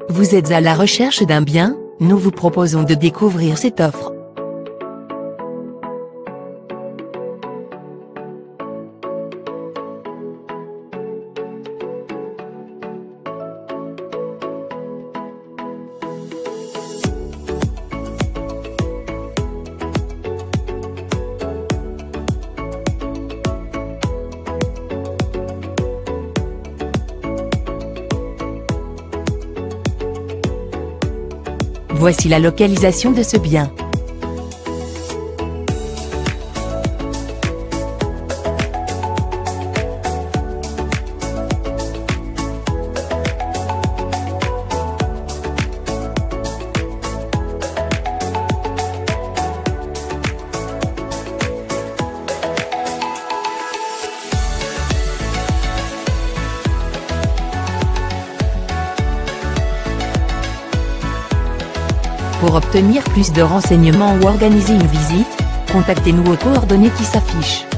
Vous êtes à la recherche d'un bien? Nous vous proposons de découvrir cette offre. Voici la localisation de ce bien. Pour obtenir plus de renseignements ou organiser une visite, contactez-nous aux coordonnées qui s'affichent.